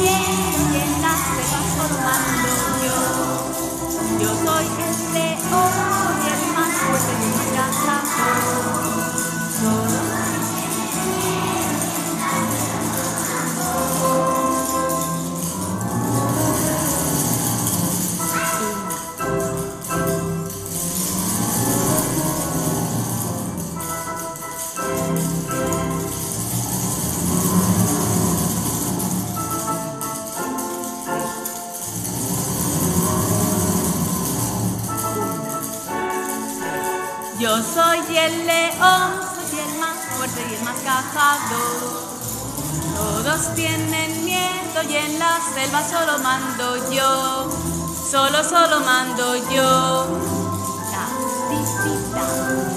miedo y en la selva solo mando yo. Yo soy el león y el más fuerte y el más cazador. Yo soy el león, soy el más fuerte y el más cazador. Todos tienen miedo y en la selva solo mando yo. Solo mando yo. La visita.